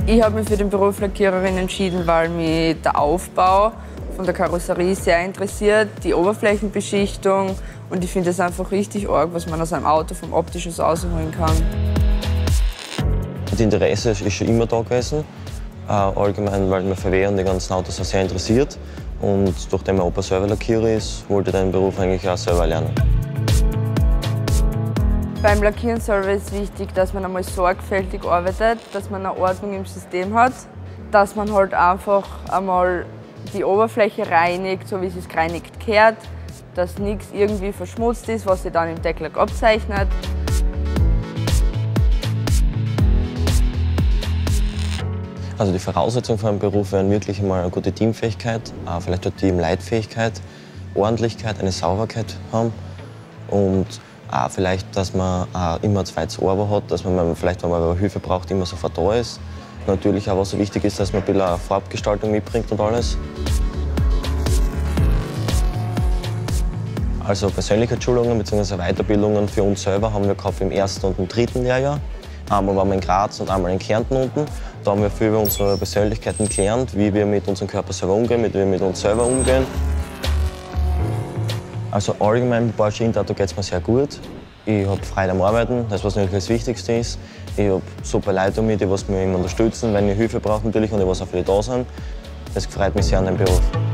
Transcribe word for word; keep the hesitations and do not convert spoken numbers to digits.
Ich habe mich für den Beruf Lackiererin entschieden, weil mich der Aufbau von der Karosserie sehr interessiert, die Oberflächenbeschichtung, und ich finde es einfach richtig arg, was man aus einem Auto vom Optischen so rausholen kann. Das Interesse ist schon immer da gewesen, äh, allgemein, weil mich V W und die ganzen Autos auch sehr interessiert. Und nachdem mein Opa selber Lackierer ist, wollte ich den Beruf eigentlich auch selber lernen. Beim Lackieren selber ist wichtig, dass man einmal sorgfältig arbeitet, dass man eine Ordnung im System hat, dass man halt einfach einmal die Oberfläche reinigt, so wie sie es gereinigt gehört, dass nichts irgendwie verschmutzt ist, was sich dann im Decklack abzeichnet. Also die Voraussetzungen für einen Beruf wären wirklich einmal eine gute Teamfähigkeit, vielleicht auch Teamleitfähigkeit, Ordentlichkeit, eine Sauberkeit haben und auch vielleicht, dass man auch immer ein zweites Ohr hat, dass man vielleicht, wenn man Hilfe braucht, immer sofort da ist. Natürlich auch, was so wichtig ist, dass man ein bisschen eine Farbgestaltung mitbringt und alles. Also Persönlichkeitsschulungen bzw. Weiterbildungen für uns selber haben wir gehabt im ersten und im dritten Lehrjahr. Einmal waren wir in Graz und einmal in Kärnten unten. Da haben wir viel über unsere Persönlichkeiten gelernt, wie wir mit unserem Körper selber umgehen, wie wir mit uns selber umgehen. Also allgemein bei Porsche Interauto geht es mir sehr gut. Ich habe Freude am Arbeiten, das was natürlich das Wichtigste ist. Ich habe super Leute um mich, die was mich immer unterstützen, wenn ich Hilfe brauche natürlich und die was auch für die da sind. Das freut mich sehr an dem Beruf.